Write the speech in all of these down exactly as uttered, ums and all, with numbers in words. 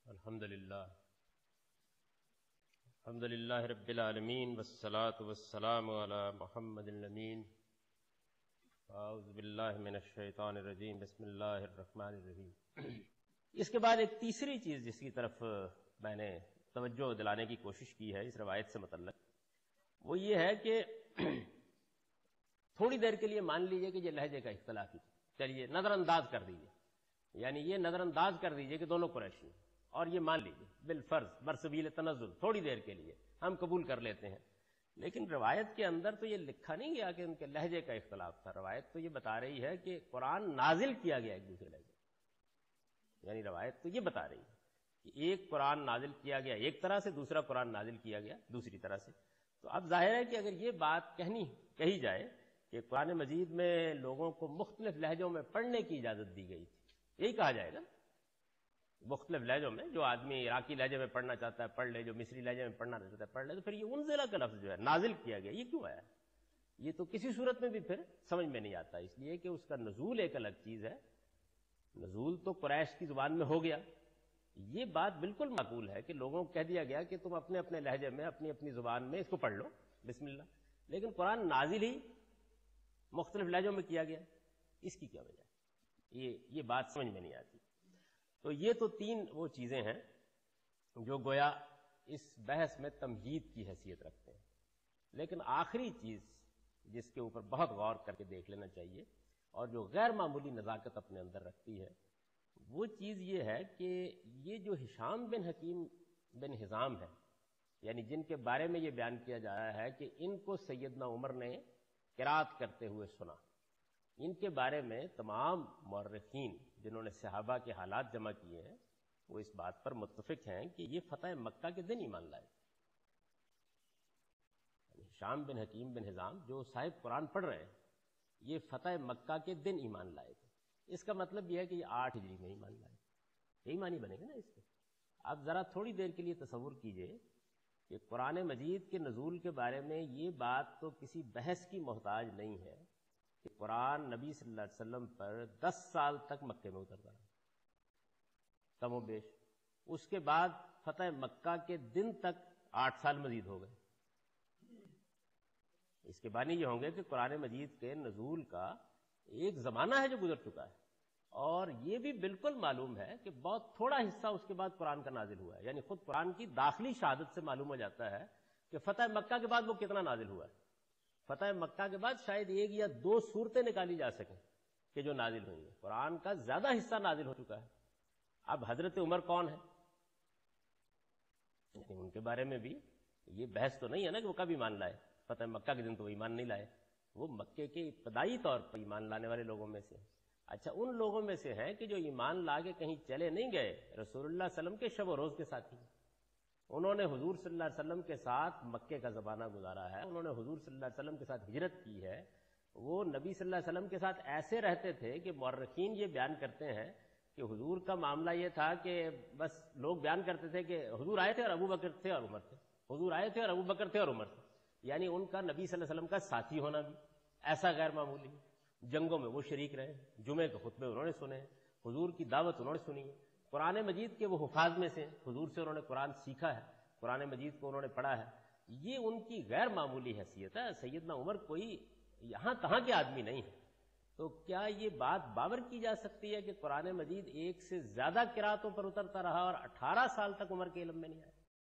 الحمد للہ الحمد للہ رب العالمین والصلاة والسلام علی محمد الامین. اعوذ باللہ من الشیطان الرجیم. بسم اللہ الرحمن الرحیم. اس کے بعد ایک تیسری چیز جس کی طرف میں نے توجہ دلانے کی کوشش کی ہے اس روایت سے متعلق، وہ یہ ہے کہ تھوڑی دیر کے لیے مان لیجئے کہ یہ لہجے کا اختلاف ہی، چلیے نظر انداز کر دیجئے، یعنی یہ نظر انداز کر دیجئے کہ دونوں قریشی ہیں، اور یہ مان لیجئے بالفرض برسبیل تنزل تھوڑی دیر کے لیے ہم قبول کر لیتے ہیں. لیکن روایت کے اندر تو یہ لکھا نہیں گیا کہ ان کے لہجے کا اختلاف تھا. روایت تو یہ بتا رہی ہے کہ قرآن نازل کیا گیا ایک دوسرے لہجے، یعنی روایت تو یہ بتا رہی ہے کہ ایک قرآن نازل کیا گیا ایک طرح سے، دوسرا قرآن نازل کیا گیا دوسری طرح سے. تو اب ظاہر ہے کہ اگر یہ بات کہنی کہی جائے کہ قرآن مجید میں لوگوں کو مختلف لہجوں میں پڑھنے کی اجازت دی گئی تھی، یہی کہا جائے گا، مختلف لہجوں میں، جو آدمی عراقی لہجے میں پڑھنا چاہتا ہے پڑھ لے، جو مصری لہجے میں پڑھنا چاہتا ہے پڑھ لے. تو پھر یہ انزلہ کا لفظ جو ہے نازل کیا گیا، یہ کیوں آیا؟ یہ تو کسی صورت میں بھی پھر سمجھ میں نہیں آتا، اس لیے کہ اس کا نزول ایک الگ چیز ہے. نزول تو قریش کی زبان میں ہو گیا، یہ بات بالکل معقول ہے کہ لوگوں کو کہہ دیا گیا کہ تم اپنے اپنے لہجے میں اپنی اپنی زبان میں اس کو پڑھ لو، بسم اللہ. لیکن قرآن نازل ہی مختلف لہجوں میں کیا گیا، اس کی کیا وجہ ہے؟ یہ یہ بات سمجھ میں نہیں آتی. تو یہ تو تین وہ چیزیں ہیں جو گویا اس بحث میں تمہید کی حیثیت رکھتے ہیں. لیکن آخری چیز جس کے اوپر بہت غور کر کے دیکھ لینا چاہیے اور جو غیر معمولی نزاکت اپنے اندر رکھتی ہے، وہ چیز یہ ہے کہ یہ جو ہشام بن حکیم بن حزام ہے، یعنی جن کے بارے میں یہ بیان کیا جا رہا ہے کہ ان کو سیدنا عمر نے قرات کرتے ہوئے سنا، ان کے بارے میں تمام مورخین جنہوں نے صحابہ کے حالات جمع کیے ہیں وہ اس بات پر متفق ہیں کہ یہ فتح مکہ کے دن ایمان لائے. ہشام بن حکیم بن حزام جو صاحب قرآن پڑھ رہے ہیں، یہ فتح مکہ کے دن ایمان لائے تھے. اس کا مطلب یہ ہے کہ یہ آٹھ ہجری میں ایمان لائے، یہی معنی بنے گا نا اس کے. اب ذرا تھوڑی دیر کے لیے تصور کیجئے کہ قرآن مجید کے نزول کے بارے میں یہ بات تو کسی بحث کی محتاج نہیں ہے کہ قرآن نبی صلی اللہ علیہ وسلم پر دس سال تک مکے میں اترتا رہا، کم و بیش. اس کے بعد فتح مکہ کے دن تک آٹھ سال مزید ہو گئے. اس کے معنی یہ ہوں گے کہ قرآن مجید کے نزول کا ایک زمانہ ہے جو گزر چکا ہے، اور یہ بھی بالکل معلوم ہے کہ بہت تھوڑا حصہ اس کے بعد قرآن کا نازل ہوا ہے. یعنی خود قرآن کی داخلی شہادت سے معلوم ہو جاتا ہے کہ فتح مکہ کے بعد وہ کتنا نازل ہوا ہے. فتح مکہ کے بعد شاید ایک یا دو صورتیں نکالی جا سکیں کہ جو نازل ہوئی ہیں. قرآن کا زیادہ حصہ نازل ہو چکا ہے. اب حضرت عمر کون ہے؟ ان کے بارے میں بھی یہ بحث تو نہیں ہے نا کہ وہ کب ایمان لائے. فتح مکہ کے دن تو وہ ایمان نہیں لائے، وہ مکے کے ابتدائی طور پر ایمان لانے والے لوگوں میں سے. اچھا، ان لوگوں میں سے ہیں کہ جو ایمان لا کے کہیں چلے نہیں گئے، رسول اللہ صلی اللہ علیہ وسلم کے شب و روز کے ساتھی، انہوں نے حضور صلی اللہ علیہ وسلم کے ساتھ مکے کا زمانہ گزارا ہے، انہوں نے حضور صلی اللہ علیہ وسلم کے ساتھ ہجرت کی ہے. وہ نبی صلی اللہ علیہ وسلم کے ساتھ ایسے رہتے تھے کہ مورخین یہ بیان کرتے ہیں کہ حضور کا معاملہ یہ تھا کہ بس لوگ بیان کرتے تھے کہ حضور آئے تھے اور ابو بکر تھے اور عمر تھے، حضور آئے تھے اور ابو بکر تھے اور عمر تھے. یعنی ان کا نبی صلی اللہ علیہ وسلم کا ساتھی ہونا بھی ایسا غیر معمولی. جنگوں میں وہ شریک رہے، جمعے کے خطبے انہوں نے سنے، حضور کی دعوت انہوں نے سنی، قرآن مجید کے وہ حفاظ میں سے، حضور سے انہوں نے قرآن سیکھا ہے، قرآن مجید کو انہوں نے پڑھا ہے. یہ ان کی غیر معمولی حیثیت ہے. سیدنا عمر کوئی یہاں تہاں کے آدمی نہیں ہے. تو کیا یہ بات باور کی جا سکتی ہے کہ قرآن مجید ایک سے زیادہ قراتوں پر اترتا رہا اور اٹھارہ سال تک عمر کے علم میں نہیں آیا؟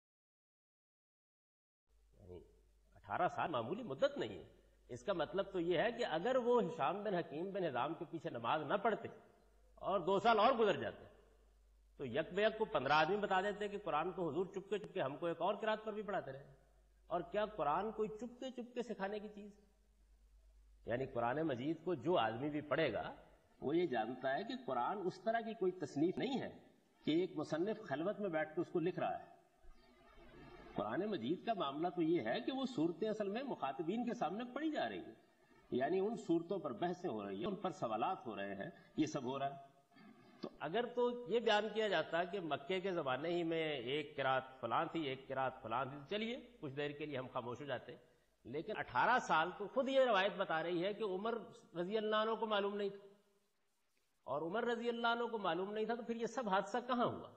یعنی اٹھارہ سال معمولی مدت نہیں ہے. اس کا مطلب تو یہ ہے کہ اگر وہ ہشام بن حکیم بن حزام کے پیچھے نماز نہ پڑھتے اور دو سال اور گزر جاتے تو یک بے یک کو پندرہ آدمی بتا دیتے کہ قرآن تو حضور چپکے چپکے ہم کو ایک اور قرات پر بھی پڑھاتے رہے. اور کیا قرآن کوئی چپکے چپکے سکھانے کی چیز؟ یعنی قرآن مجید کو جو آدمی بھی پڑھے گا وہ یہ جانتا ہے کہ قرآن اس طرح کی کوئی تصنیف نہیں ہے کہ ایک مصنف خلوت میں بیٹھ کے اس کو لکھ رہا ہے. قرآن مجید کا معاملہ تو یہ ہے کہ وہ صورتیں اصل میں مخاطبین کے سامنے پڑھی جا رہی ہیں، یعنی ان صورتوں پر بحثیں ہو رہی ہیں، ان پر سوالات ہو رہے ہیں، یہ سب ہو رہا ہے. تو اگر تو یہ بیان کیا جاتا کہ مکے کے زمانے ہی میں ایک قرات فلاں تھی ایک قرات فلاں تھی، چلیے کچھ دیر کے لیے ہم خاموش ہو جاتے. لیکن اٹھارہ سال تو خود یہ روایت بتا رہی ہے کہ عمر رضی اللہ عنہ کو معلوم نہیں تھا، اور عمر رضی اللہ عنہ کو معلوم نہیں تھا تو پھر یہ سب حادثہ کہاں ہوا؟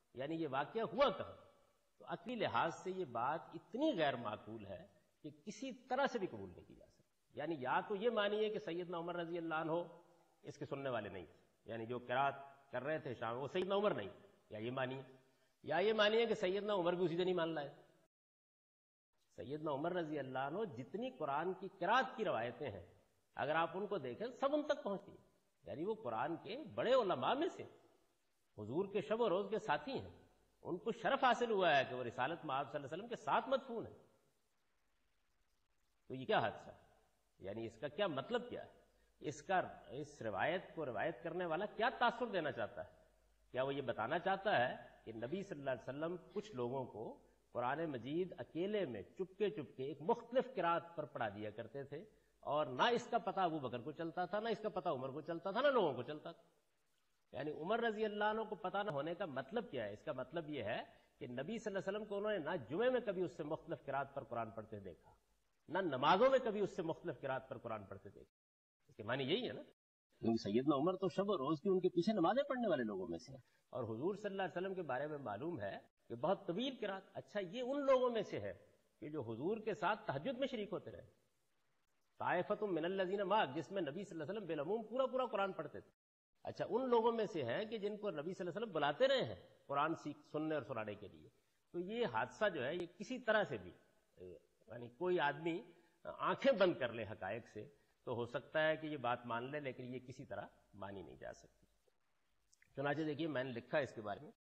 یعنی یہ واقعہ ہوا کہاں؟ تو عقلی لحاظ سے یہ بات اتنی غیر معقول ہے کہ کسی طرح سے بھی قبول نہیں کی جا سکتی. یعنی یا تو یہ مانیے کہ سیدنا عمر رضی اللہ عنہ اس کے سننے والے نہیں تھے، یعنی جو قرات کر رہے تھے شام وہ سیدنا عمر نہیں، یا یہ مانیے یا یہ مانیے کہ سیدنا عمر بھی اسی دن ہی مان لائے. سیدنا عمر رضی اللہ عنہ جتنی قرآن کی قرات کی روایتیں ہیں اگر آپ ان کو دیکھیں سب ان تک پہنچتی ہیں. یعنی وہ قرآن کے بڑے علماء میں سے حضور کے شب و روز کے ساتھی ہیں، ان کو شرف حاصل ہوا ہے کہ وہ رسالت مآب صلی اللہ علیہ وسلم کے ساتھ مدفون ہے. تو یہ کیا حادثہ ہے؟ یعنی اس کا کیا مطلب کیا ہے؟ اس کا اس روایت کو روایت کرنے والا کیا تاثر دینا چاہتا ہے؟ کیا وہ یہ بتانا چاہتا ہے کہ نبی صلی اللہ علیہ وسلم کچھ لوگوں کو قرآن مجید اکیلے میں چپکے چپکے ایک مختلف قرات پر پڑھا دیا کرتے تھے، اور نہ اس کا پتہ ابو بکر کو چلتا تھا، نہ اس کا پتہ عمر کو چلتا تھا، نہ لوگوں کو چلتا تھا؟ یعنی عمر رضی اللہ عنہ کو پتہ نہ ہونے کا مطلب کیا ہے؟ اس کا مطلب یہ ہے کہ نبی صلی اللہ علیہ وسلم کو انہوں نے نہ جمعے میں کبھی اس سے مختلف قرات پر قرآن پڑھتے دیکھا، نہ نمازوں میں کبھی اس سے مختلف قرات پر قرآن پڑھتے دیکھا. اس کے معنی یہی ہے نا، کیونکہ سیدنا عمر تو شب و روز کی ان کے پیچھے نمازیں پڑھنے والے لوگوں میں سے ہیں، اور حضور صلی اللہ علیہ وسلم کے بارے میں معلوم ہے کہ بہت طویل قرات. اچھا یہ ان لوگوں میں سے ہے کہ جو حضور کے ساتھ تہجد میں شریک ہوتے رہے، طائفۃ من الذین معک، جس میں نبی صلی اللہ علیہ وسلم بالعموم پورا پورا قرآن پڑھتے تھے. اچھا ان لوگوں میں سے ہیں کہ جن کو نبی صلی اللہ علیہ وسلم بلاتے رہے ہیں قرآن سیکھ سننے اور سنانے کے لیے. تو یہ حادثہ جو ہے یہ کسی طرح سے بھی، یعنی کوئی آدمی آنکھیں بند کر لے حقائق سے تو ہو سکتا ہے کہ یہ بات مان لے، لیکن یہ کسی طرح مانی نہیں جا سکتی. چنانچہ دیکھیے میں نے لکھا اس کے بارے میں،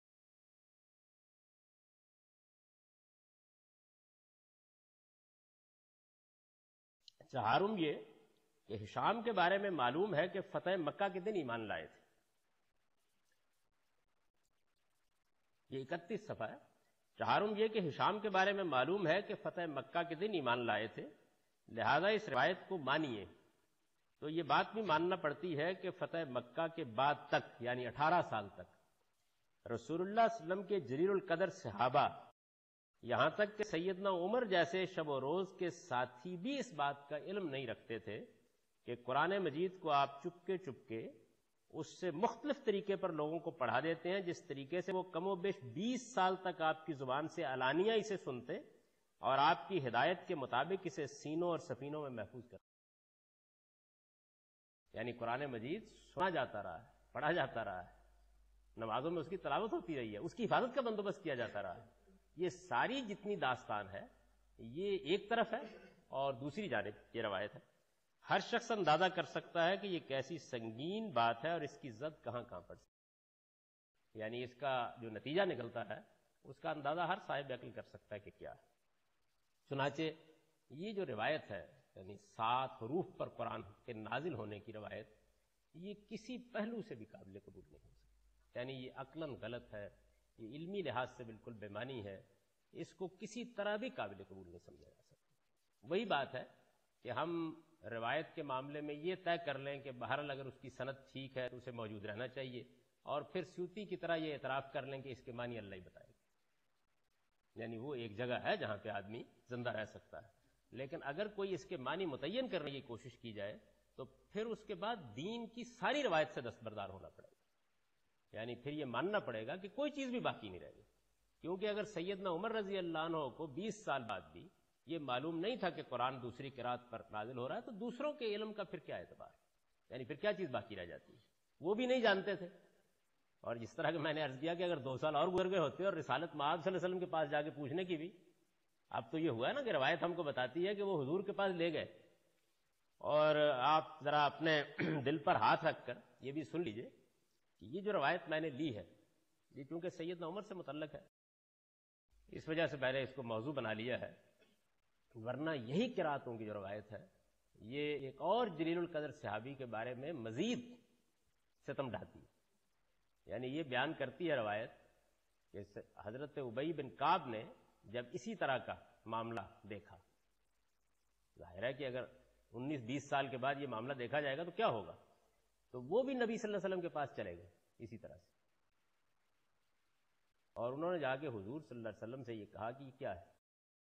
چہارم یہ کہ ہشام کے بارے میں معلوم ہے کہ فتح مکہ کے دن ایمان لائے تھے. یہ اکتیس صفحہ ہے. چہارم یہ کہ ہشام کے بارے میں معلوم ہے کہ فتح مکہ کے دن ایمان لائے تھے، لہذا اس روایت کو مانیے. تو یہ بات بھی ماننا پڑتی ہے کہ فتح مکہ کے بعد تک، یعنی اٹھارہ سال تک، رسول اللہ صلی اللہ علیہ وسلم کے جلیل القدر صحابہ، یہاں تک کہ سیدنا عمر جیسے شب و روز کے ساتھی بھی اس بات کا علم نہیں رکھتے تھے کہ قرآن مجید کو آپ چپکے چپکے اس سے مختلف طریقے پر لوگوں کو پڑھا دیتے ہیں، جس طریقے سے وہ کم و بیش بیس سال تک آپ کی زبان سے علانیہ اسے سنتے اور آپ کی ہدایت کے مطابق اسے سینوں اور سفینوں میں محفوظ کرتے. یعنی قرآن مجید سنا جاتا رہا ہے، پڑھا جاتا رہا ہے، نمازوں میں اس کی تلاوت ہوتی رہی ہے، اس کی حفاظت کا بندوبست کیا جاتا رہا ہے. یہ ساری جتنی داستان ہے یہ ایک طرف ہے، اور دوسری جانب یہ روایت ہے. ہر شخص اندازہ کر سکتا ہے کہ یہ کیسی سنگین بات ہے اور اس کی زد کہاں کہاں پڑ سکتی ہے. یعنی اس کا جو نتیجہ نکلتا ہے اس کا اندازہ ہر صاحب عقل کر سکتا ہے کہ کیا ہے. چنانچہ یہ جو روایت ہے، یعنی سات حروف پر قرآن کے نازل ہونے کی روایت، یہ کسی پہلو سے بھی قابل قبول نہیں ہو سکتی. یعنی یہ عقلاً غلط ہے، یہ علمی لحاظ سے بالکل بے معنی ہے، اس کو کسی طرح بھی قابل قبول نہیں سمجھا جا سکتا. وہی بات ہے کہ ہم روایت کے معاملے میں یہ طے کر لیں کہ بہرحال اگر اس کی سند ٹھیک ہے تو اسے موجود رہنا چاہیے، اور پھر سیوطی کی طرح یہ اعتراف کر لیں کہ اس کے معنی اللہ ہی بتائے گا. یعنی وہ ایک جگہ ہے جہاں پہ آدمی زندہ رہ سکتا ہے، لیکن اگر کوئی اس کے معنی متعین کرنے کی کوشش کی جائے تو پھر اس کے بعد دین کی ساری روایت سے دستبردار ہونا پڑے گا. یعنی پھر یہ ماننا پڑے گا کہ کوئی چیز بھی باقی نہیں رہے گی، کیونکہ اگر سیدنا عمر رضی اللہ عنہ کو بیس سال بعد بھی یہ معلوم نہیں تھا کہ قرآن دوسری قرات پر نازل ہو رہا ہے تو دوسروں کے علم کا پھر کیا اعتبار؟ یعنی پھر کیا چیز باقی رہ جاتی ہے؟ وہ بھی نہیں جانتے تھے. اور جس طرح کہ میں نے عرض کیا کہ اگر دو سال اور گزر گئے ہوتے اور رسالت مآب صلی اللہ علیہ وسلم کے پاس جا کے پوچھنے کی بھی، اب تو یہ ہوا ہے نا کہ روایت ہم کو بتاتی ہے کہ وہ حضور کے پاس لے گئے، اور آپ ذرا اپنے دل پر ہاتھ رکھ کر یہ بھی سن لیجئے کہ یہ جو روایت میں نے لی ہے یہ چونکہ سیدنا عمر سے متعلق ہے، اس وجہ سے میں نے اس کو موضوع بنا لیا ہے، ورنہ یہی قراتوں کی جو روایت ہے یہ ایک اور جلیل القدر صحابی کے بارے میں مزید ستم ڈھاتی ہے. یعنی یہ بیان کرتی ہے روایت کہ حضرت ابی بن کعب نے جب اسی طرح کا معاملہ دیکھا، ظاہر ہے کہ اگر انیس بیس سال کے بعد یہ معاملہ دیکھا جائے گا تو کیا ہوگا، تو وہ بھی نبی صلی اللہ علیہ وسلم کے پاس چلے گئے اسی طرح سے، اور انہوں نے جا کے حضور صلی اللہ علیہ وسلم سے یہ کہا کہ یہ کیا ہے،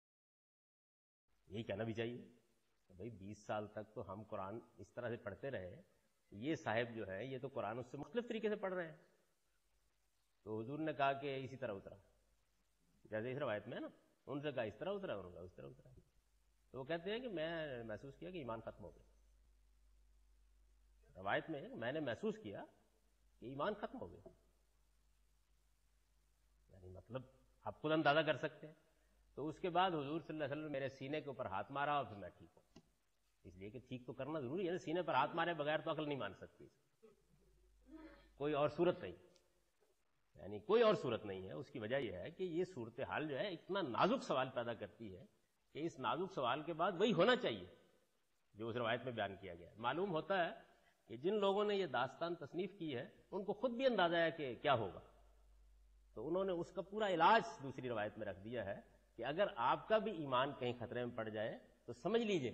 یہی کہنا بھی چاہیے کہ بھائی بیس سال تک تو ہم قرآن اس طرح سے پڑھتے رہے، یہ صاحب جو ہے یہ تو قرآن اس سے مختلف طریقے سے پڑھ رہے ہیں. تو حضور نے کہا کہ اسی طرح اترا، جیسے اس روایت میں ہے نا، ان سے کہا اس طرح اترا، انہوں نے کہا اس طرح اترا. تو وہ کہتے ہیں کہ میں محسوس کیا کہ ایمان ختم ہو گیا. روایت میں میں نے محسوس کیا کہ ایمان ختم ہو گیا. یعنی مطلب آپ خود اندازہ کر سکتے ہیں. تو اس کے بعد حضور صلی اللہ علیہ وسلم نے میرے سینے کے اوپر ہاتھ مارا اور پھر میں ٹھیک ہوں. اس لیے کہ ٹھیک تو کرنا ضروری ہے، سینے پر ہاتھ مارے بغیر تو عقل نہیں مان سکتی، کوئی اور صورت نہیں، یعنی کوئی اور صورت نہیں ہے. اس کی وجہ یہ ہے کہ یہ صورتحال جو ہے اتنا نازک سوال پیدا کرتی ہے کہ اس نازک سوال کے بعد وہی ہونا چاہیے جو اس روایت میں بیان کیا گیا ہے. معلوم ہوتا ہے کہ جن لوگوں نے یہ داستان تصنیف کی ہے ان کو خود بھی اندازہ ہے کہ کیا ہوگا، تو انہوں نے اس کا پورا علاج دوسری روایت میں رکھ دیا ہے کہ اگر آپ کا بھی ایمان کہیں خطرے میں پڑ جائے تو سمجھ لیجئے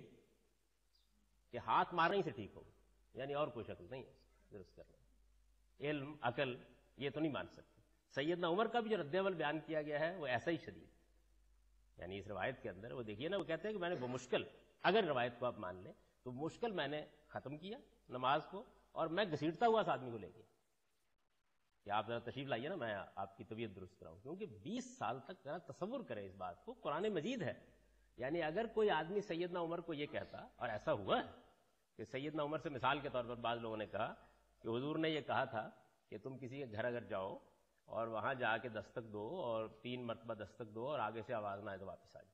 کہ ہاتھ مارنے ہی سے ٹھیک ہوگا، یعنی اور کوئی شکل نہیں ہے درست کرنا. علم عقل یہ تو نہیں مان سکتے. سیدنا عمر کا بھی جو رد عمل بیان کیا گیا ہے وہ ایسا ہی شدید، یعنی اس روایت کے اندر وہ دیکھیے نا، وہ کہتے ہیں کہ میں نے وہ مشکل، اگر روایت کو آپ مان لیں تو مشکل میں نے ختم کیا نماز کو، اور میں گھسیٹتا ہوا اس آدمی کو لے گیا کہ آپ ذرا تشریف لائیے نا، میں آپ کی طبیعت درست کراؤں. کیونکہ بیس سال تک ذرا تصور کرے اس بات کو، قرآن مجید ہے. یعنی اگر کوئی آدمی سیدنا عمر کو یہ کہتا، اور ایسا ہوا ہے کہ سیدنا عمر سے مثال کے طور پر بعض لوگوں نے کہا کہ حضور نے یہ کہا تھا کہ تم کسی کے گھر اگر جاؤ اور وہاں جا کے دستک دو اور تین مرتبہ دستک دو اور آگے سے آواز نہ آئے تو واپس آ جاؤ.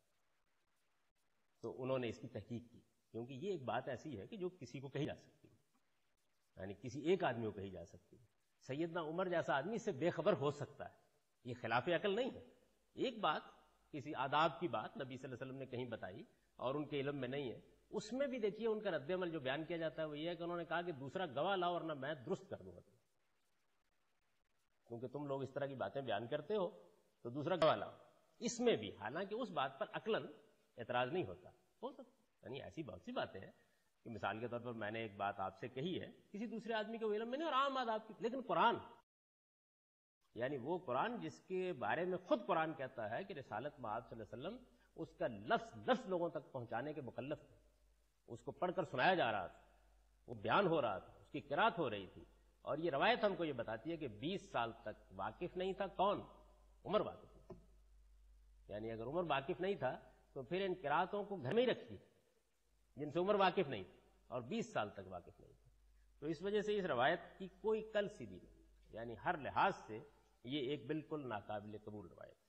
تو انہوں نے اس کی تحقیق کی، کیونکہ یہ ایک بات ایسی ہے کہ جو کسی کو کہی جا سکتی ہے، یعنی کسی ایک آدمی کو کہی جا سکتی ہے. سیدنا عمر جیسا آدمی اس سے بے خبر ہو سکتا ہے، یہ خلاف عقل نہیں ہے. ایک بات کسی آداب کی بات نبی صلی اللہ علیہ وسلم نے کہیں بتائی اور ان کے علم میں نہیں ہے، اس میں بھی دیکھیے ان کا رد عمل جو بیان کیا جاتا ہے وہ یہ ہے کہ انہوں نے کہا کہ دوسرا گواہ لاؤ ورنہ میں درست کر دوں گا، کیونکہ تم لوگ اس طرح کی باتیں بیان کرتے ہو تو دوسرا گواہ لاؤ. اس میں بھی حالانکہ اس بات پر عقلاً اعتراض نہیں ہوتا، ہو سکتا، یعنی ایسی بہت سی باتیں ہیں کہ مثال کے طور پر میں نے ایک بات آپ سے کہی ہے، کسی دوسرے آدمی کے علم میں نہیں اور عام آداب کی، لیکن قرآن، یعنی وہ قرآن جس کے بارے میں خود قرآن کہتا ہے کہ رسالت میں آپ صلی اللہ علیہ وسلم اس کا لفظ لفظ لوگوں تک پہنچانے کے مکلف تھے، اس کو پڑھ کر سنایا جا رہا تھا، وہ بیان ہو رہا تھا، اس کی قرات ہو رہی تھی. اور یہ روایت ہم کو یہ بتاتی ہے کہ بیس سال تک واقف نہیں تھا. کون؟ عمر واقف نہیں تھا. یعنی اگر عمر واقف نہیں تھا تو پھر ان قراتوں کو گھر میں ہی رکھیے جن سے عمر واقف نہیں تھی اور بیس سال تک واقف نہیں تھا. تو اس وجہ سے اس روایت کی کوئی کل سیدھی نہیں، یعنی ہر لحاظ سے یہ ایک بالکل ناقابل قبول روایت.